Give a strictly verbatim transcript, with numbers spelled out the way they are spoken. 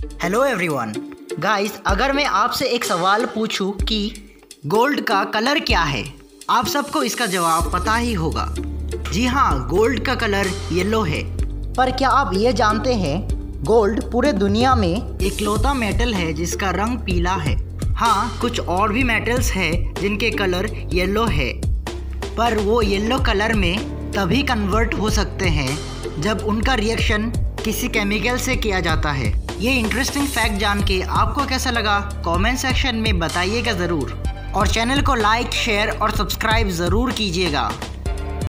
Hello everyone. Guys, अगर मैं आपसे एक सवाल पूछूं कि गोल्ड का कलर क्या है, आप सबको इसका जवाब पता ही होगा। जी हाँ, गोल्ड का कलर येलो है। पर क्या आप ये जानते हैं, गोल्ड पूरे दुनिया में इकलौता मेटल है जिसका रंग पीला है। हाँ, कुछ और भी मेटल्स हैं जिनके कलर येलो है, पर वो येलो कलर में तभी कन्वर्ट हो सकते हैं जब उनका रिएक्शन किसी केमिकल से किया जाता है। ये इंटरेस्टिंग फैक्ट जान के आपको कैसा लगा, कमेंट सेक्शन में बताइएगा ज़रूर। और चैनल को लाइक, शेयर और सब्सक्राइब ज़रूर कीजिएगा।